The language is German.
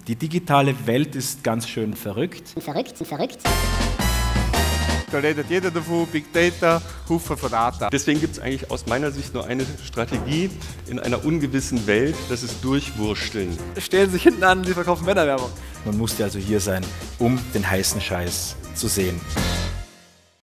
Die digitale Welt ist ganz schön verrückt. Da redet jeder davon, Big Data, Haufen von Daten. Deswegen gibt es eigentlich aus meiner Sicht nur eine Strategie in einer ungewissen Welt, das ist Durchwursteln. Stellen sich hinten an, sie verkaufen Männerwerbung. Man musste also hier sein, um den heißen Scheiß zu sehen.